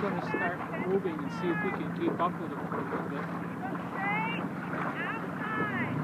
going to start moving and see if we can keep up with them for a little bit. Outside.